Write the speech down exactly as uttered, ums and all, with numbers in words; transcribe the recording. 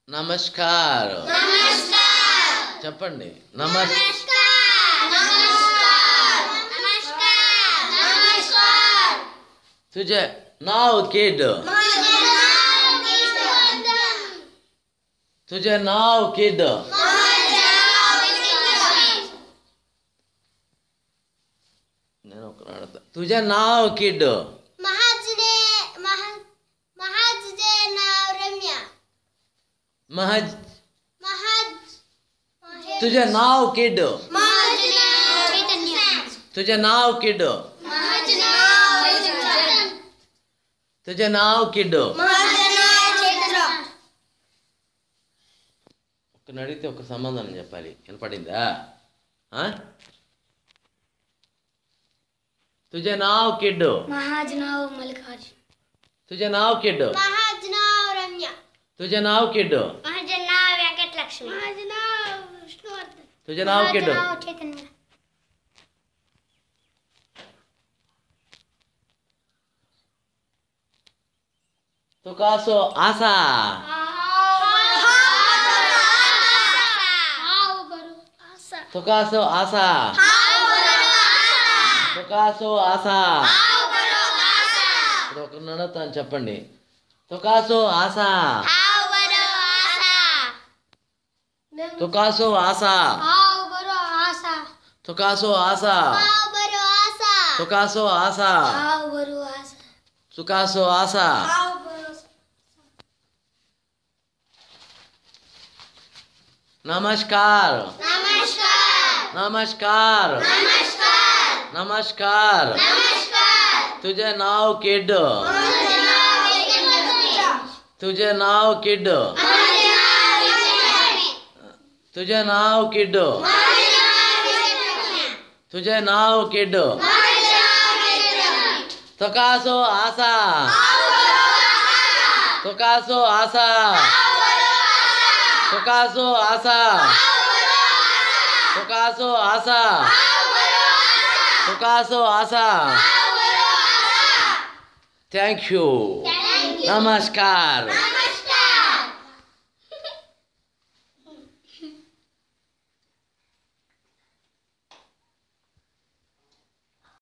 नमस्कार नमस्कार చెప్పండి నమస్ नमस्कार नमस्कार नमस्कार नमस्कार तुझे नाव किड तुझे नाव किड నేను ఒక అడతా तुझे नाव किड महाजने महाजने नाव रम्या महज महाज तुझे नाव किड महाजना चैतन्य तुझे नाव किड महाजना चैतन्य तुझे नाव किड महाजना चैतन्य ఒక అడిగితే ఒక సమాధానం చెప్పాలి వినపడిందా तुझे नाव किड महाजना मल्लिकार्जुन तुझे नाव किड महाजना रम्या तुझे नाव किड महाजना वेंकट लक्ष्मी महाजना विष्णुवर्धन तुझे नाव किड चैतन्य तो कासो आशा तो कासो आशा तो कासो आशा ఇప్పుడు ఒక నడతాను చెప్పండి తొకాసో ఆశా తొకాసో ఆశా తొకాసో ఆశా తొకాసో ఆశా తుకాసో ఆశా नमस्कार नमस्कार नमस्कार तुझे नाव किड तुझे नाव किड तुझे नाव किड तुझे नाव किड तोकासो आशा तोकासो आशा तोकासो आशा तोकासो आशा तोकासो आशा थैंक यू नमस्कार।